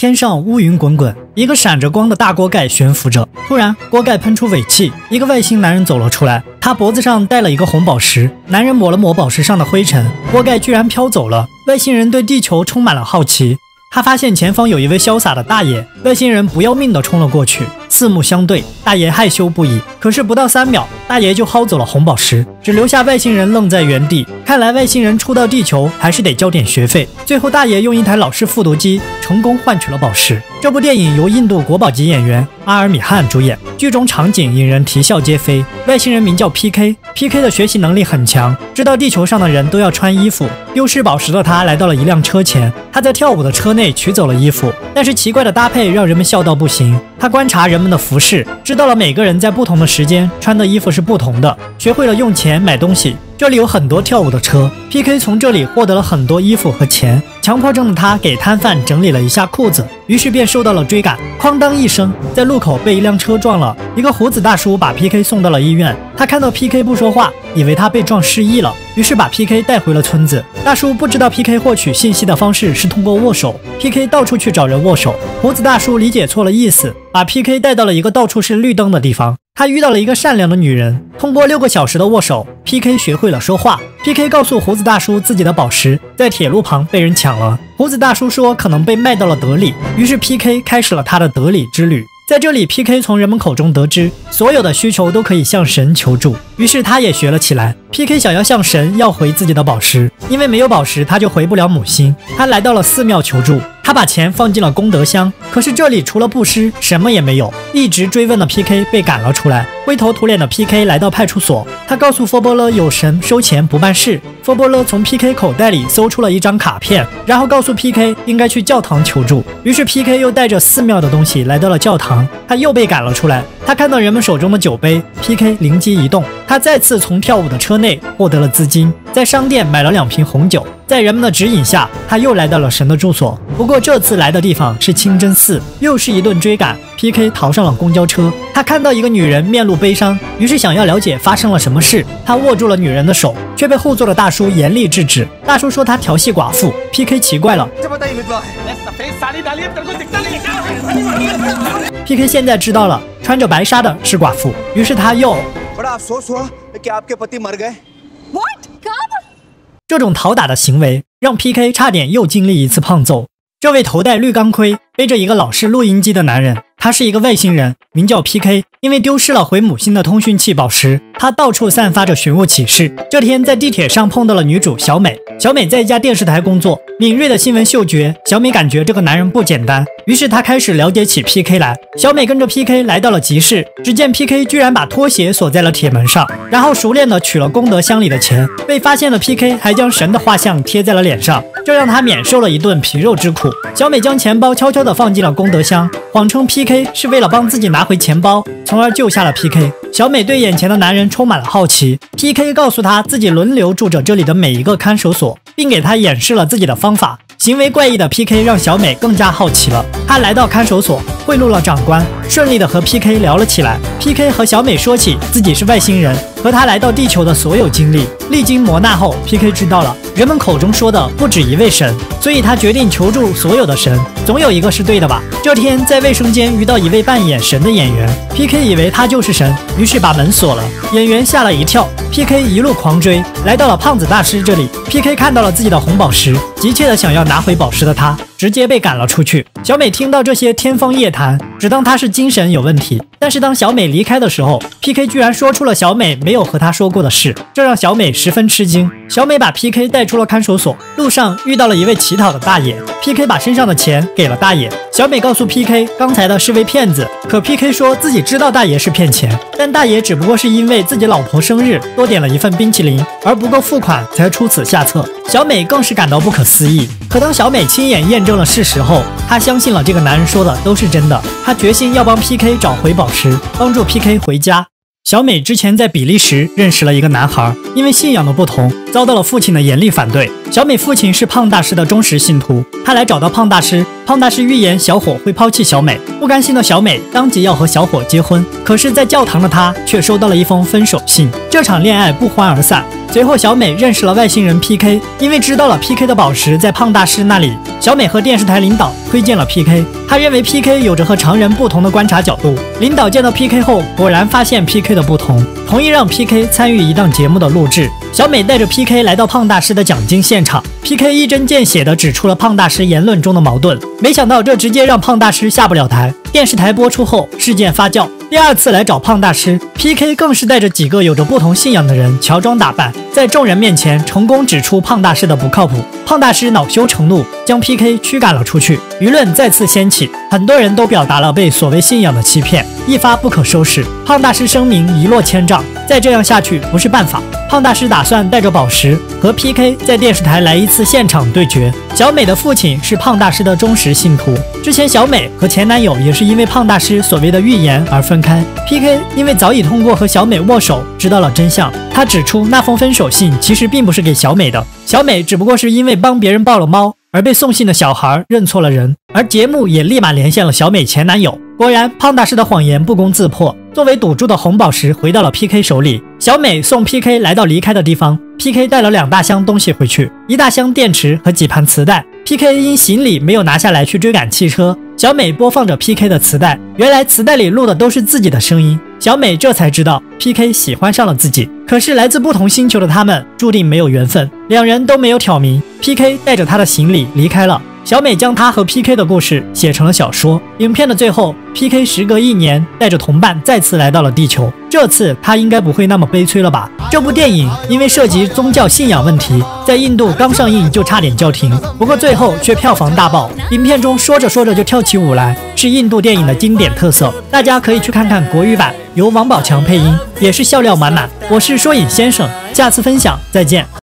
天上乌云滚滚，一个闪着光的大锅盖悬浮着。突然，锅盖喷出尾气，一个外星男人走了出来，他脖子上戴了一个红宝石。男人抹了抹宝石上的灰尘，锅盖居然飘走了。外星人对地球充满了好奇。他发现前方有一位潇洒的大爷，外星人不要命地冲了过去，四目相对，大爷害羞不已。可是不到3秒，大爷就薅走了红宝石，只留下外星人愣在原地。看来外星人初到地球还是得交点学费。最后大爷用一台老式复读机成功换取了宝石。这部电影由印度国宝级演员阿尔米汉主演，剧中场景引人啼笑皆非。外星人名叫 PK 的学习能力很强，知道地球上的人都要穿衣服。丢失宝石的他来到了一辆车前，他在跳舞的车内取走了衣服，但是奇怪的搭配让人们笑到不行。他观察人们的服饰，知道了每个人在不同的时间穿的衣服是不同的，学会了用钱买东西。这里有很多跳舞的车 ，PK 从这里获得了很多衣服和钱。强迫症的他给摊贩整理了一下裤子，于是便受到了追赶。哐当一声，在路口被一辆车撞了。一个胡子大叔把 PK 送到了医院。他看到 PK 不说话，以为他被撞失忆了，于是把 PK 带回了村子。大叔不知道 PK 获取信息的方式是通过握手 ，PK 到处去找人握手。胡子大叔理解错了意思，把 PK 带到了一个到处是绿灯的地方。他遇到了一个善良的女人，通过6个小时的握手 ，PK 学会了说话。PK 告诉胡子大叔自己的宝石在铁路旁被人抢了。胡子大叔说可能被卖到了德里，于是 PK 开始了他的德里之旅。在这里 ，PK 从人们口中得知，所有的需求都可以向神求助，于是他也学了起来。PK 想要向神要回自己的宝石，因为没有宝石他就回不了母星。他来到了寺庙求助，他把钱放进了功德箱，可是这里除了布施什么也没有。一直追问的 PK 被赶了出来，灰头土脸的 PK 来到派出所，他告诉佛波勒有神收钱不办事。佛波勒从 PK 口袋里搜出了一张卡片，然后告诉 PK 应该去教堂求助。于是 PK 又带着寺庙的东西来到了教堂，他又被赶了出来。他看到人们手中的酒杯 ，PK 灵机一动，他再次从跳舞的车内获得了资金，在商店买了2瓶红酒。在人们的指引下，他又来到了神的住所。不过这次来的地方是清真寺，又是一顿追赶。PK 逃上了公交车，他看到一个女人面露悲伤，于是想要了解发生了什么事。他握住了女人的手，却被后座的大叔严厉制止。大叔说他调戏寡妇。PK 奇怪了。PK 现在知道了，穿着白纱的是寡妇，于是他又。这种讨打的行为让 PK 差点又经历一次胖揍。这位头戴绿钢盔、背着一个老式录音机的男人，他是一个外星人，名叫 PK。因为丢失了回母星的通讯器宝石，他到处散发着寻物启事。这天在地铁上碰到了女主小美。小美在一家电视台工作，敏锐的新闻嗅觉，小美感觉这个男人不简单，于是她开始了解起 PK 来。小美跟着 PK 来到了集市，只见 PK 居然把拖鞋锁在了铁门上，然后熟练的取了功德箱里的钱。被发现的 PK 还将神的画像贴在了脸上，这让他免受了一顿皮肉之苦。小美将钱包悄悄地放进了功德箱，谎称 PK 是为了帮自己拿回钱包，从而救下了 PK。小美对眼前的男人充满了好奇。PK 告诉他自己轮流住着这里的每一个看守所，并给他演示了自己的方法。行为怪异的 PK 让小美更加好奇了。他来到看守所，贿赂了长官，顺利的和 PK 聊了起来。PK 和小美说起自己是外星人，和他来到地球的所有经历。历经磨难后 ，PK 知道了人们口中说的不止一位神，所以他决定求助所有的神，总有一个是对的吧。这天在卫生间遇到一位扮演神的演员 ，PK 以为他就是神，于是把门锁了。演员吓了一跳 ，PK 一路狂追，来到了胖子大师这里。PK 看到了自己的红宝石，急切的想要拿回宝石的他，直接被赶了出去。小美听到这些天方夜谭，只当他是精神有问题。但是当小美离开的时候 ，PK 居然说出了小美没有和他说过的事，这让小美十分吃惊。小美把 PK 带出了看守所，路上遇到了一位乞讨的大爷 ，PK 把身上的钱给了大爷。小美告诉 PK 刚才的是位骗子，可 PK 说自己知道大爷是骗钱，但大爷只不过是因为自己老婆生日多点了一份冰淇淋，而不够付款才出此下策。小美更是感到不可思议。可当小美亲眼验证了事实后，她相信了这个男人说的都是真的，她决心要帮 PK 找回宝石，帮助 PK 回家。小美之前在比利时认识了一个男孩，因为信仰的不同，遭到了父亲的严厉反对。小美父亲是胖大师的忠实信徒，他来找到胖大师，胖大师预言小伙会抛弃小美。不甘心的小美当即要和小伙结婚，可是在教堂的她却收到了一封分手信。这场恋爱不欢而散。 随后小美认识了外星人 PK， 因为知道了 PK 的宝石在胖大师那里，小美和电视台领导推荐了 PK。他认为 PK 有着和常人不同的观察角度。领导见到 PK 后，果然发现 PK 的不同，同意让 PK 参与一档节目的录制。小美带着 PK 来到胖大师的讲经现场 ，PK 一针见血地指出了胖大师言论中的矛盾。没想到这直接让胖大师下不了台。电视台播出后，事件发酵。第二次来找胖大师 ，PK 更是带着几个有着不同信仰的人乔装打扮，在众人面前成功指出胖大师的不靠谱。胖大师恼羞成怒，将 PK 驱赶了出去。舆论再次掀起，很多人都表达了被所谓信仰的欺骗，一发不可收拾。胖大师声名一落千丈，再这样下去不是办法。胖大师打算带着宝石和 PK 在电视台来一次现场对决。小美的父亲是胖大师的忠实信徒，之前小美和前男友也是因为胖大师所谓的预言而分开。PK 因为早已通过和小美握手知道了真相，他指出那封分手信其实并不是给小美的，小美只不过是因为帮别人抱了猫而被送信的小孩认错了人，而节目也立马连线了小美前男友。果然，胖大师的谎言不攻自破，作为赌注的红宝石回到了 PK 手里。小美送 PK 来到离开的地方 ，PK 带了2大箱东西回去，1大箱电池和几盘磁带。PK 因行李没有拿下来去追赶汽车，小美播放着 PK 的磁带，原来磁带里录的都是自己的声音。小美这才知道 PK 喜欢上了自己，可是来自不同星球的他们注定没有缘分，两人都没有挑明。PK 带着他的行李离开了。小美将他和 PK 的故事写成了小说。影片的最后 ，PK 时隔1年带着同伴再次来到了地球，这次他应该不会那么悲催了吧？这部电影因为涉及宗教信仰问题，在印度刚上映就差点叫停，不过最后却票房大爆。影片中说着说着就跳起舞来，是印度电影的经典特色，大家可以去看看国语版，由王宝强配音，也是笑料满满。我是说影先生，下次分享再见。